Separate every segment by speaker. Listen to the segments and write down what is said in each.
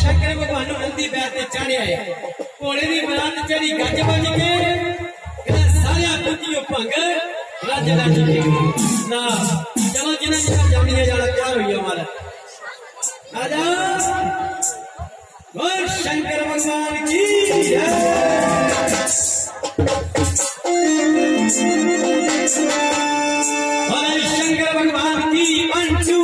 Speaker 1: शंकर भगवान नंदी बैठ ते चढ़िया है घोड़े दी बरात चढ़ी गज बज के सारे पुतियो भंग रज रज के ना चलो जिन्हें जिन्हें जमनी जाना तैयार हुई हमारा आजा और शंकर भगवान की और शंकर भगवान की 1 2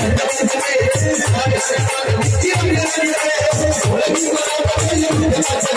Speaker 2: Let's go.